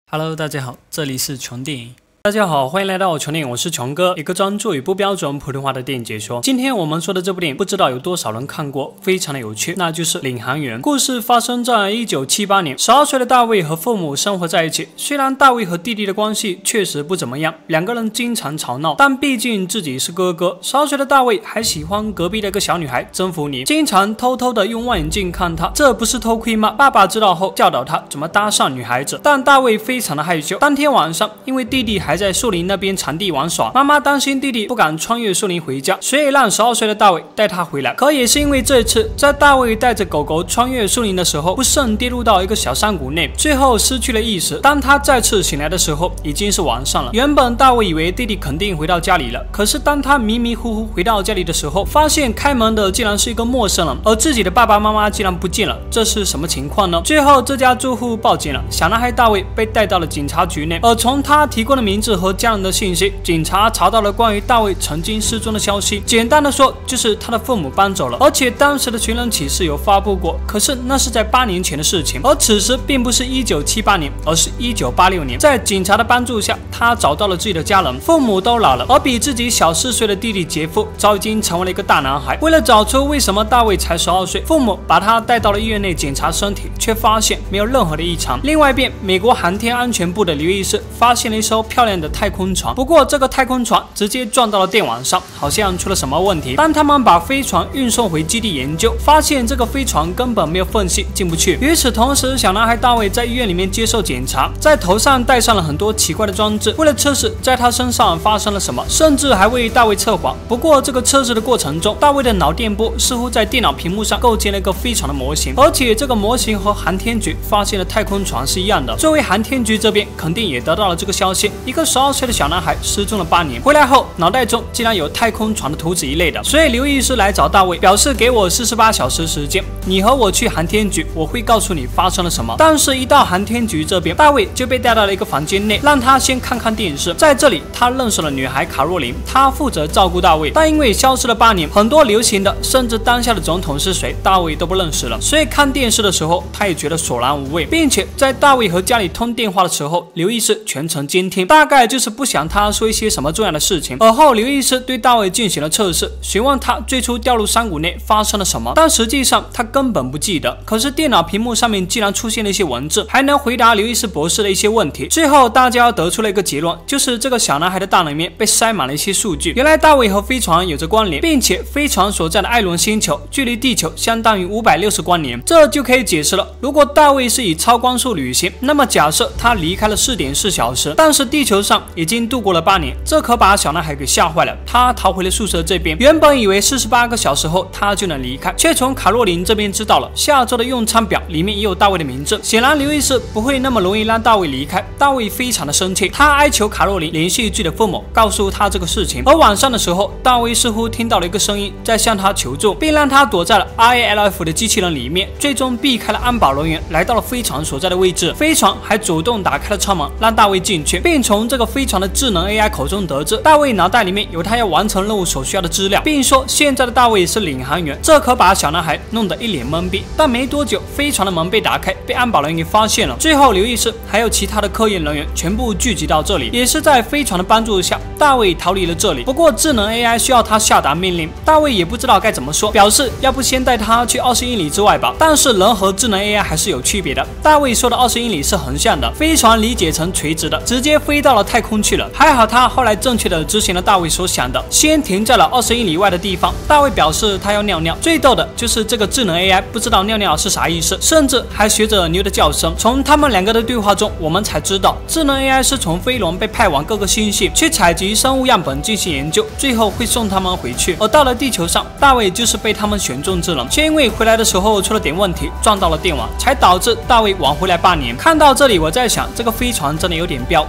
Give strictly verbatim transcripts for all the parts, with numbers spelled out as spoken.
Hello， 大家好，这里是穷电影。大家好，欢迎来到穷电影，我是穷哥，一个专注于不标准普通话的电影解说。今天我们说的这部电影，不知道有多少人看过，非常的有趣，那就是《领航员》。故事发生在一九七八年，十二岁的大卫和父母生活在一起。虽然大卫和弟弟的关系确实不怎么样，两个人经常吵闹，但毕竟自己是哥哥。十二岁的大卫还喜欢隔壁的一个小女孩征服你，经常偷偷的用望远镜看她，这不是偷窥吗？爸爸知道后教导他怎么搭讪女孩子，但大卫非常的害羞。当天晚上，因为弟弟还在树林那边场地玩耍，妈妈担心弟弟不敢穿越树林回家，所以让十二岁的大卫带他回来。可也是因为这次，在大卫带着狗狗穿越树林的时候，不慎跌入到一个小山谷内，最后失去了意识。当他再次醒来的时候，已经是晚上了。原本大卫以为弟弟肯定回到家里了，可是当他迷迷糊糊回到家里的时候，发现开门的竟然是一个陌生人，而自己的爸爸妈妈竟然不见了，这是什么情况呢？最后这家住户报警了，小男孩大卫被带到了警察局内，而从他提供的名字和家人的信息，警察查到了关于大卫曾经失踪的消息。简单的说，就是他的父母搬走了，而且当时的寻人启事有发布过，可是那是在八年前的事情，而此时并不是一九七八年，而是一九八六年。在警察的帮助下，他找到了自己的家人，父母都老了，而比自己小四岁的弟弟杰夫早已经成为了一个大男孩。为了找出为什么大卫才十二岁，父母把他带到了医院内检查身体，却发现没有任何的异常。另外一边，美国航天安全部的刘医师发现了一艘漂亮的太空船，不过这个太空船直接撞到了电网上，好像出了什么问题。当他们把飞船运送回基地研究，发现这个飞船根本没有缝隙，进不去。与此同时，小男孩大卫在医院里面接受检查，在头上戴上了很多奇怪的装置，为了测试在他身上发生了什么，甚至还为大卫测谎。不过这个测试的过程中，大卫的脑电波似乎在电脑屏幕上构建了一个飞船的模型，而且这个模型和航天局发现的太空船是一样的。作为航天局这边肯定也得到了这个消息，一个十二岁的小男孩失踪了八年，回来后脑袋中竟然有太空船的图纸一类的，所以刘医师来找大卫，表示给我四十八小时时间，你和我去航天局，我会告诉你发生了什么。但是，一到航天局这边，大卫就被带到了一个房间内，让他先看看电视。在这里，他认识了女孩卡若琳，她负责照顾大卫，但因为消失了八年，很多流行的甚至当下的总统是谁，大卫都不认识了，所以看电视的时候，他也觉得索然无味，并且在大卫和家里通电话的时候，刘医师全程监听，大概就是不想他说一些什么重要的事情。而后刘医师对大卫进行了测试，询问他最初掉入山谷内发生了什么，但实际上他根本不记得。可是电脑屏幕上面竟然出现了一些文字，还能回答刘医师博士的一些问题。最后大家得出了一个结论，就是这个小男孩的大脑里面被塞满了一些数据。原来大卫和飞船有着关联，并且飞船所在的艾伦星球距离地球相当于五百六十光年，这就可以解释了，如果大卫是以超光速旅行，那么假设他离开了 四点四小时，但是地球上已经度过了八年，这可把小男孩给吓坏了。他逃回了宿舍这边，原本以为四十八个小时后他就能离开，却从卡洛琳这边知道了下周的用餐表里面也有大卫的名字。显然刘医师不会那么容易让大卫离开，大卫非常的生气，他哀求卡洛琳联系自己的父母，告诉他这个事情。而晚上的时候，大卫似乎听到了一个声音在向他求助，并让他躲在了 R A L F 的机器人里面，最终避开了安保人员，来到了飞船所在的位置。飞船还主动打开了舱门，让大卫进去，并从这个飞船的智能 A I 口中得知，大卫脑袋里面有他要完成任务所需要的资料，并说现在的大卫是领航员，这可把小男孩弄得一脸懵逼。但没多久，飞船的门被打开，被安保人员给发现了。最后刘医师还有其他的科研人员全部聚集到这里，也是在飞船的帮助下，大卫逃离了这里。不过智能 A I 需要他下达命令，大卫也不知道该怎么说，表示要不先带他去二十英里之外吧。但是人和智能 A I 还是有区别的，大卫说的二十英里是横向的，飞船理解成垂直的，直接飞到了太空去了。还好他后来正确的执行了大卫所想的，先停在了二十英里外的地方。大卫表示他要尿尿，最逗的就是这个智能 A I 不知道尿尿是啥意思，甚至还学着牛的叫声。从他们两个的对话中，我们才知道智能 A I 是从飞轮被派往各个星系去采集生物样本进行研究，最后会送他们回去。而到了地球上，大卫就是被他们选中之人，却因为回来的时候出了点问题，撞到了电网，才导致大卫晚回来八年。看到这里，我在想，这个飞船真的有点彪，电网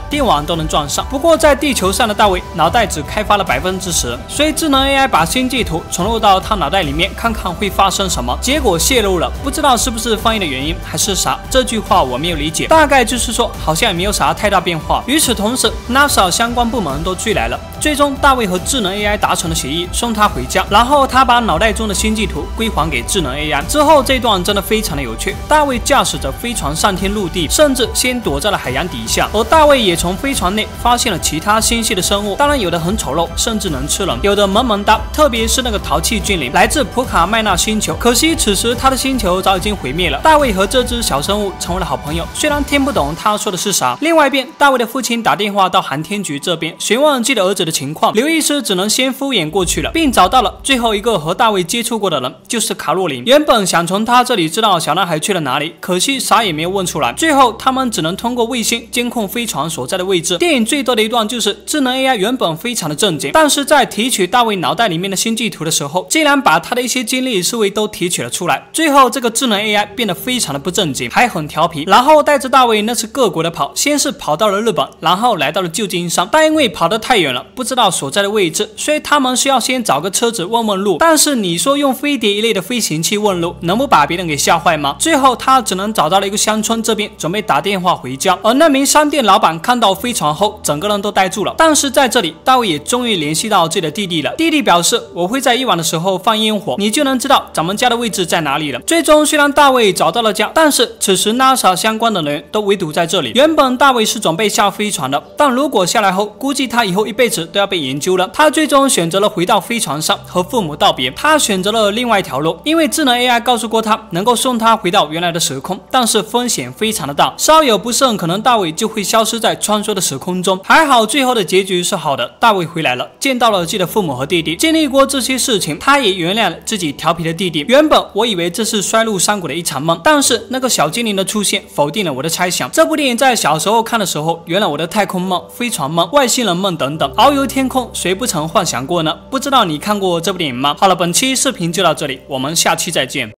都能撞上。不过在地球上的大卫脑袋只开发了百分之十，所以智能 A I 把星际图存入到他脑袋里面，看看会发生什么。结果泄露了，不知道是不是翻译的原因还是啥，这句话我没有理解，大概就是说好像也没有啥太大变化。与此同时 ，NASA 相关部门都追来了，最终大卫和智能 A I 达成了协议，送他回家，然后他把脑袋中的星际图归还给智能 A I。之后这段真的非常的有趣，大卫驾驶着飞船上天入地，甚至先躲在了海洋底下，而大卫也从飞船内发现了其他星系的生物，当然有的很丑陋，甚至能吃人，有的萌萌哒，特别是那个淘气精灵，来自普卡麦纳星球。可惜此时他的星球早已经毁灭了。大卫和这只小生物成为了好朋友，虽然听不懂他说的是啥。另外一边，大卫的父亲打电话到航天局这边询问自己的儿子的情况，刘医师只能先敷衍过去了，并找到了最后一个和大卫接触过的人，就是卡洛琳。原本想从他这里知道小男孩去了哪里，可惜啥也没有问出来。最后他们只能通过卫星监控飞船所在的位置。电影最多的一段就是智能 A I 原本非常的正经，但是在提取大卫脑袋里面的星际图的时候，竟然把他的一些经历思维都提取了出来。最后这个智能 A I 变得非常的不正经，还很调皮，然后带着大卫那次各国的跑，先是跑到了日本，然后来到了旧金山，但因为跑得太远了，不知道所在的位置，所以他们需要先找个车子问问路。但是你说用飞碟一类的飞行器问路，能不把别人给吓坏吗？最后他只能找到了一个乡村这边，准备打电话回家。而那名商店老板看到飞船后，整个人都呆住了。但是在这里，大卫也终于联系到自己的弟弟了。弟弟表示，我会在夜晚的时候放烟火，你就能知道咱们家的位置在哪里了。最终虽然大卫找到了家，但是此时 NASA 相关的人都围堵在这里。原本大卫是准备下飞船的，但如果下来后，估计他以后一辈子都要被研究了。他最终选择了回到飞船上和父母道别。他选择了另外一条路，因为智能 A I 告诉过他能够送他回到原来的时空，但是风险非常的大，稍有不慎，可能大卫就会消失在穿梭的时空中。还好最后的结局是好的，大卫回来了，见到了自己的父母和弟弟。经历过这些事情，他也原谅了自己调皮的弟弟。原本我以为这是摔入山谷的一场梦，但是那个小精灵的出现否定了我的猜想。这部电影在小时候看的时候，原来我的太空梦、飞船梦、外星人梦等等，遨游天空，谁不曾幻想过呢？不知道你看过这部电影吗？好了，本期视频就到这里，我们下期再见。